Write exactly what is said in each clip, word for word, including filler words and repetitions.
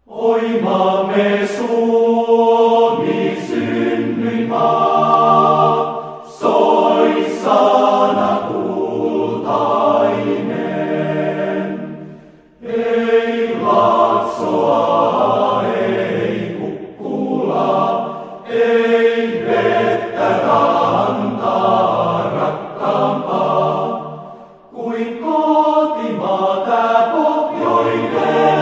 Oi maamme Suomi, synnyinmaa, soi sana kultainen. Ei Laaksoa, ei Kukkula, ei vettä rantaa rakkaampaa kuin kotimaa tää pohjoinen.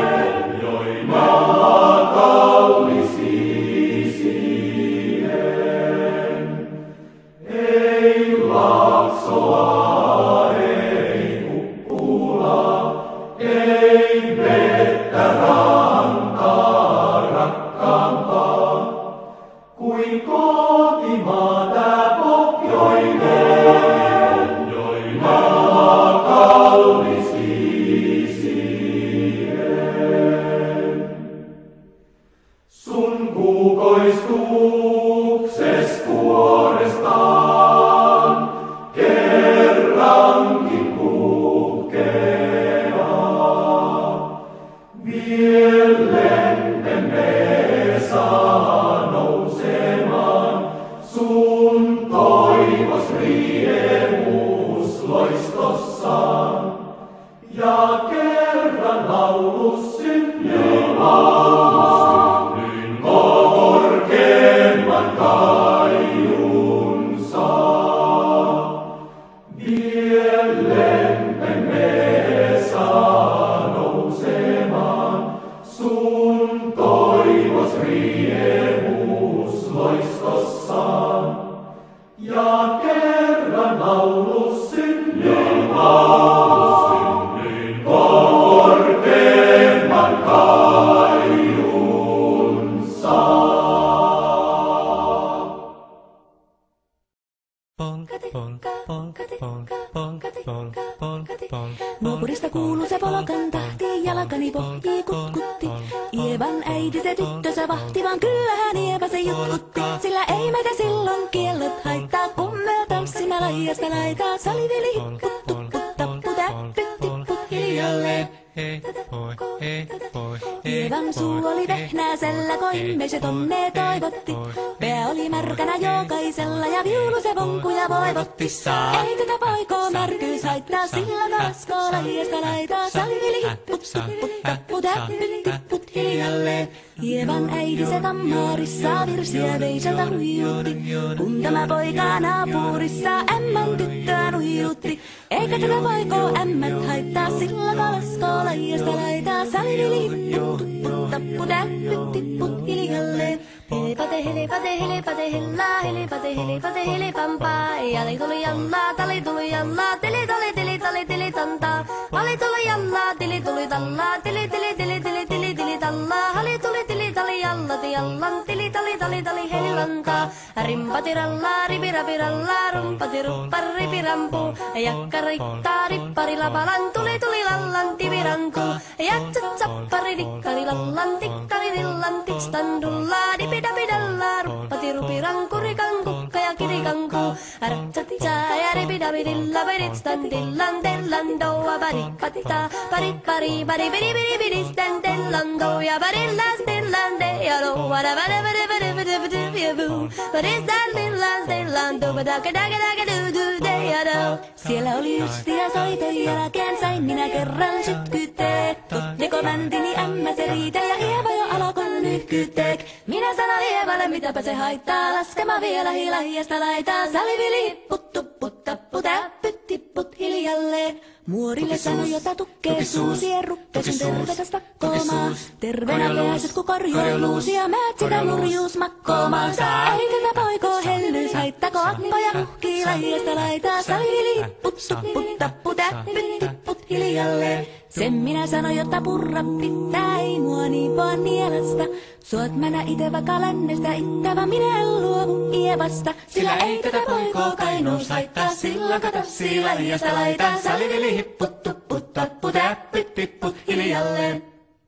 Nuopurista kuuluu se polkan tahti, jalkani pohjii kutkutti. Ievan äiti se tyttönsä vahti, vaan kyllähän Ieva se jutkutti. Sillä ei meitä silloin kiellot haittaa, kun me tanssimme laijasta laitaa. Saliveli hipput, tupput, tapput, äppyt, tipput hiljalleen. Hei poi, hei poi, Ievan suu oli vehnäisellä, koimme se tonne toivotti. Pää oli märkänä jokaisella ja viulu se vonkuja voivotti. Ei tätä poikoo märkyys haittaa, sillä kalaskoo laijasta laitaa. Saliveli hipput, tupput, tapput, äppyt, tipput hiljalleen. Ievan äiti se kammarissa virsiä veisalta huijutti. Kun tämä poika naapurissa ämmän tyttöä nuijutti. Eikä tätä poikoo ämmät haittaa, sillä kalaskoo laijasta laitaa. Saliveli hipput, tupput, tapput, äppyt, tipput hiljalleen. Helepate, helepate, helepate, hellaa, helepate, helepate, helepampaa. Jali tuli jallaa, tali tuli jallaa, tili tuli, tili tali, tili tantaa. Hali tuli jallaa, tili tuli tallaa, tili tili, tili tili, tili tili tallaa. Hali tuli, tili tali, jallati jallan, tili tali, tali tali, helilantaa. Rimpati rallaa, ripirapi rallaa, rumpati ruppar, ripirampu. Jakka riittaa, rippari lapalan, tuli tuli lallan, tiviranku. Jatsat sappari, dikkari lallan, tikkari dillan, tikstan dullaa, dipidapidallaa, ruppati rupiranku, rikanku, ja kirikanku. Ratsatsaa ja ripidapidilla, piritstan dillan, dellan, doa, baripatita, baripari, baribidi, bidi, bidistan, dellan, doa, barillas, dellan, dea, doa, da, bada, bada, bada, bada, bada, bada, bada. Baristan, dillan, dellan, doa, daka, daka, daka, du, du, dea, do. Siellä oli ystia soiton jälkeen, sain minä kerran sytkytettu. Joko mäntini ämmä se riitä ja Ieva jo alkoi nyhkytek. Minä sanon Ievalle, mitäpä se haittaa, laskema vielä hilahiasta laitaa. Salivili hipput, tupput, tapput, äppyt, tipput hiljalleen. Muorille sanoi, jota tukkee suusien rukkeisen tervetäs takkoomaan. Terveenä pääset, kun korjoon luusia, määt sitä murjuus makkoomaan. Ei tätä poikoo hellyys, haittako akkoja huhkii lahiasta laitaa. Salivili hipput, tupput, tapput, äppyt, tipput hiljalleen. Sen minä sanoin, jotta purra pitää, ei mua niin vaan nielasta. Suot mänä ite vaikka lännestä, ittävä minä en luovu Ievasta. Sillä ei tätä poikoo kainuus haittaa, sillä katassii lahiasta laitaa. Salivili hipput, tupput, tapput, äppyt, tipput hiljalleen.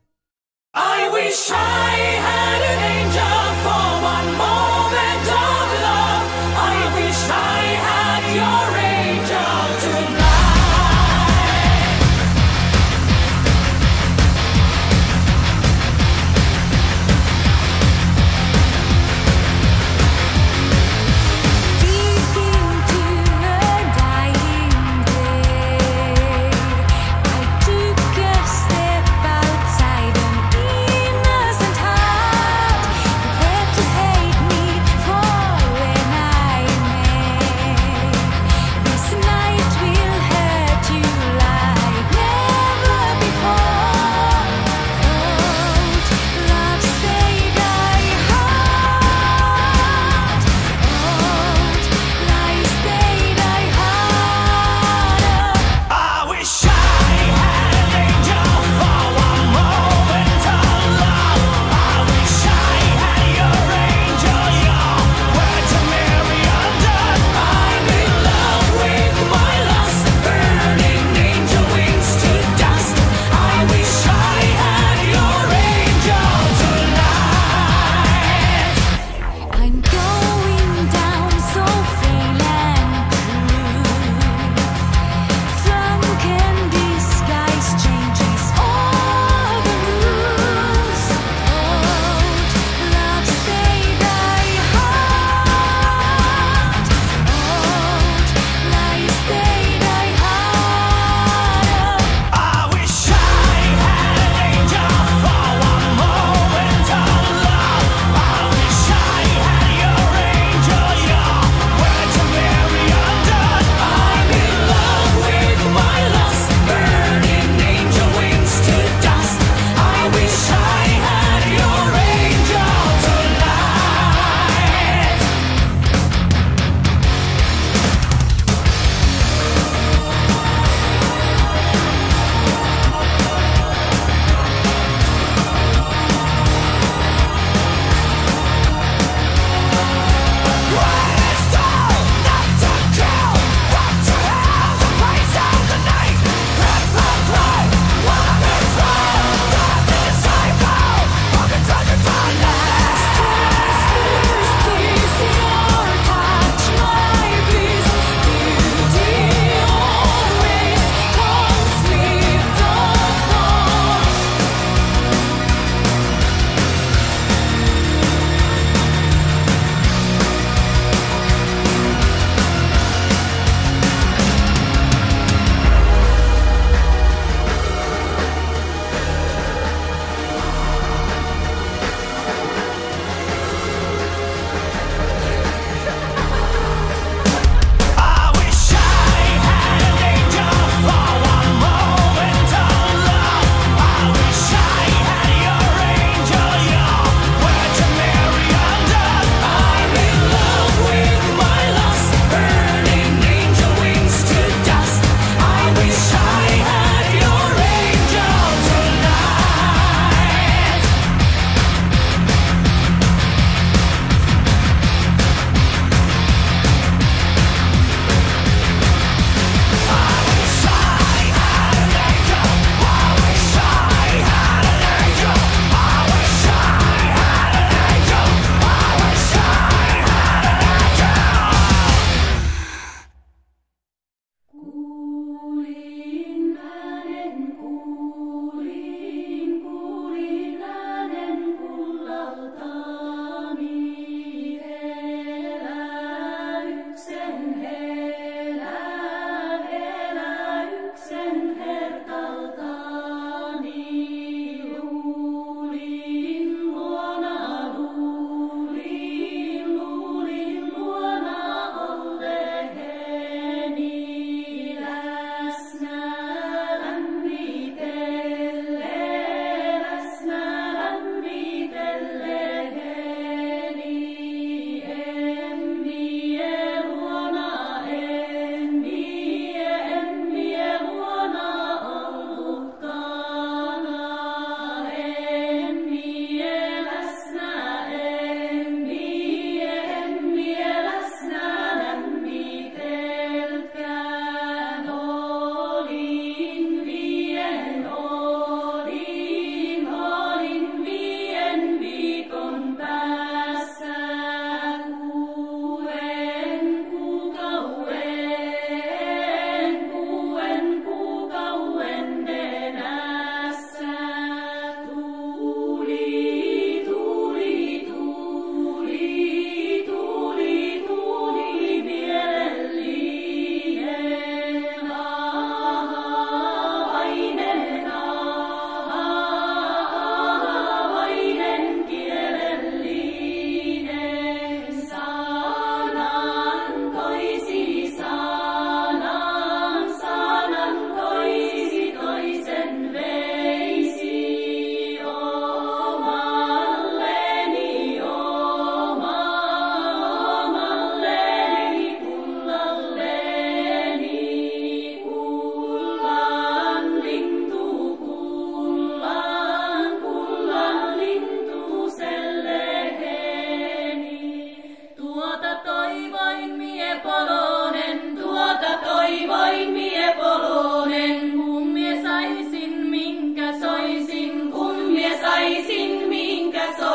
I wish I had an angel for one moment of love. I wish I had your angel tonight.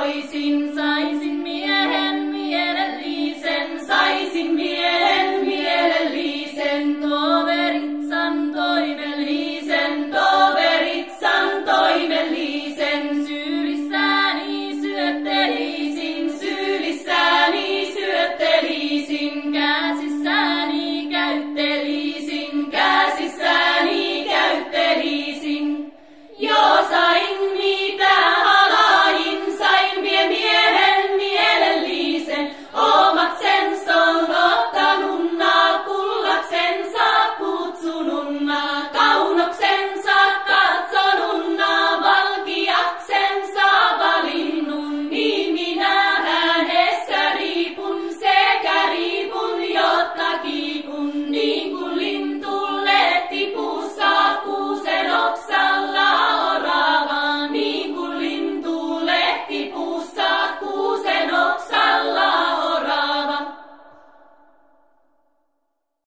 toisinsa